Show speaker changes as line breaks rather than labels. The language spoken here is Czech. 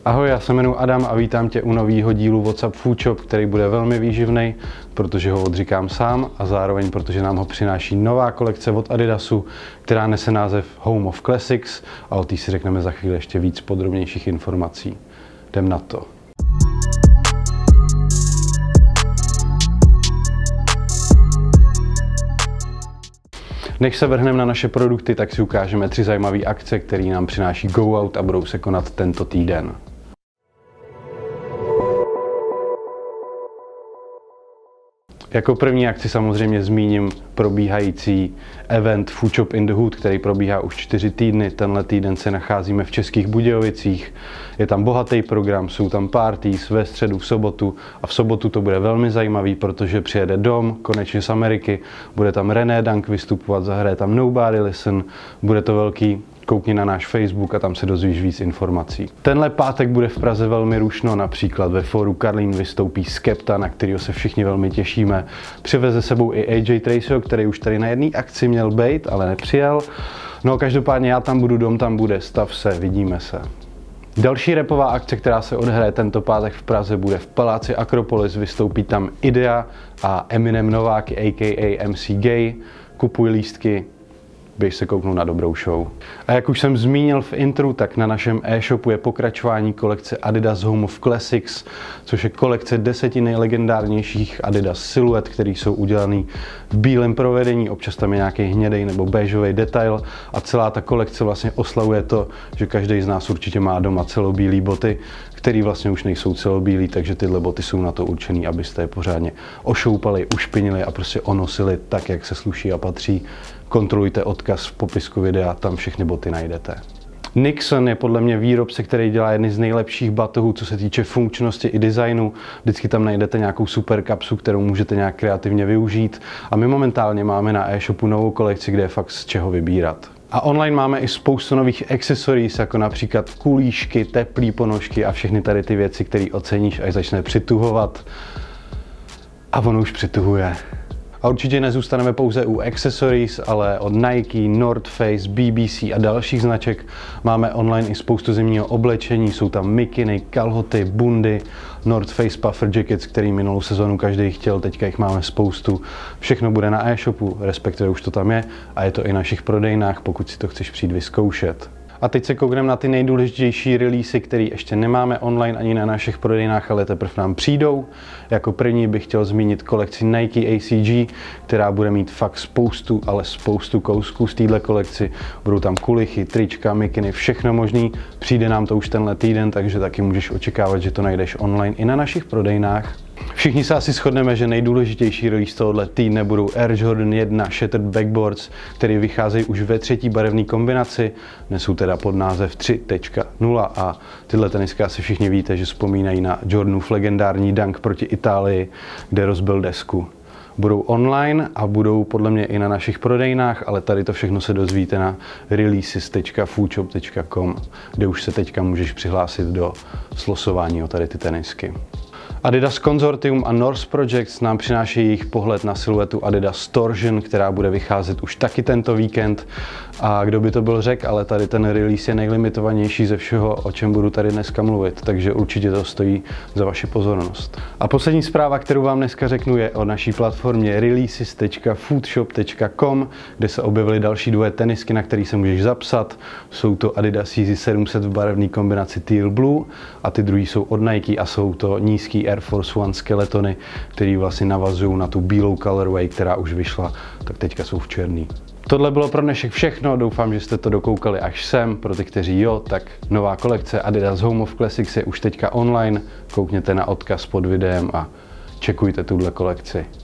Ahoj, já se jmenuji Adam a vítám tě u nového dílu WhatsApp Food Shop, který bude velmi výživný, protože ho odříkám sám a zároveň protože nám ho přináší nová kolekce od Adidasu, která nese název Home of Classics a o té si řekneme za chvíli ještě víc podrobnějších informací. Jdem na to. Než se vrhneme na naše produkty, tak si ukážeme 3 zajímavé akce, které nám přináší Go Out a budou se konat tento týden. Jako první akci samozřejmě zmíním probíhající event Food Shop in the Hood, který probíhá už 4 týdny. Tenhle týden se nacházíme v Českých Budějovicích. Je tam bohatý program, jsou tam parties ve středu, v sobotu a v sobotu to bude velmi zajímavý, protože přijede Dom, konečně z Ameriky, bude tam René Dank vystupovat, zahraje tam Nobody Listen, bude to velký. Koukni na náš Facebook a tam se dozvíš víc informací. Tenhle pátek bude v Praze velmi rušno, například ve fóru Karlín vystoupí Skepta, na kterého se všichni velmi těšíme. Přiveze sebou i AJ Tracyho, který už tady na jedné akci měl být, ale nepřijel. No každopádně já tam budu, Dom tam bude, stav se, vidíme se. Další rapová akce, která se odehraje tento pátek v Praze, bude v Paláci Akropolis, vystoupí tam Idea a Eminem Nováky a.k.a. MC Gay. Kupuj lístky, běž se kouknout na dobrou show. A jak už jsem zmínil v intru, tak na našem e-shopu je pokračování kolekce Adidas Home of Classics, což je kolekce 10 nejlegendárnějších Adidas siluet, které jsou udělané v bílém provedení, občas tam je nějaký hnědej nebo béžový detail a celá ta kolekce vlastně oslavuje to, že každý z nás určitě má doma celobílé boty, které vlastně už nejsou celobílé, takže tyhle boty jsou na to určené, abyste je pořádně ošoupali, ušpinili a prostě onosili tak, jak se sluší a patří. Kontrolujte odkaz v popisku videa, tam všechny boty najdete. Nixon je podle mě výrobce, který dělá jedny z nejlepších batohů, co se týče funkčnosti i designu. Vždycky tam najdete nějakou super kapsu, kterou můžete nějak kreativně využít. A my momentálně máme na e-shopu novou kolekci, kde je fakt z čeho vybírat. A online máme i spoustu nových accessories, jako například kulíšky, teplý ponožky a všechny tady ty věci, které oceníš, až začne přituhovat. A ono už přituhuje. A určitě nezůstaneme pouze u accessories, ale od Nike, North Face, BBC a dalších značek máme online i spoustu zimního oblečení. Jsou tam mikiny, kalhoty, bundy, North Face puffer jackets, který minulou sezonu každý chtěl, teďka jich máme spoustu. Všechno bude na e-shopu, respektive už to tam je a je to i na našich prodejnách, pokud si to chceš přijít vyzkoušet. A teď se koukneme na ty nejdůležitější releasy, které ještě nemáme online ani na našich prodejnách, ale teprve nám přijdou. Jako první bych chtěl zmínit kolekci Nike ACG, která bude mít fakt spoustu, ale spoustu kousků z téhle kolekci. Budou tam kulichy, trička, mikiny, všechno možný. Přijde nám to už tenhle týden, takže taky můžeš očekávat, že to najdeš online i na našich prodejnách. Všichni se asi shodneme, že nejdůležitější release tohohle týdne budou Air Jordan 1 Shattered Backboards, které vycházejí už ve 3. barevné kombinaci. Nesou teda pod název 3.0 a tyhle tenisky asi všichni víte, že vzpomínají na Jordanův legendární dunk proti Itálii, kde rozbil desku. Budou online a budou podle mě i na našich prodejnách, ale tady to všechno se dozvíte na releases.foodshop.com, kde už se teďka můžeš přihlásit do slosování o tady ty tenisky. Adidas Consortium a North Projects nám přináší jejich pohled na siluetu Adidas Torsion, která bude vycházet už taky tento víkend. A kdo by to byl řekl, ale tady ten release je nejlimitovanější ze všeho, o čem budu tady dneska mluvit, takže určitě to stojí za vaši pozornost. A poslední zpráva, kterou vám dneska řeknu, je o naší platformě releases.foodshop.com, kde se objevily další 2 tenisky, na které se můžeš zapsat. Jsou to Adidas Yeezy 700 v barevné kombinaci Teal Blue a ty druhý jsou od Nike a jsou to nízký Air Force One skeletony, které vlastně navazují na tu bílou colorway, která už vyšla, tak teďka jsou v černý. Tohle bylo pro dnešek všechno, doufám, že jste to dokoukali až sem. Pro ty, kteří jo, tak nová kolekce Adidas Home of Classics je už teďka online. Koukněte na odkaz pod videem a čekujte tuhle kolekci.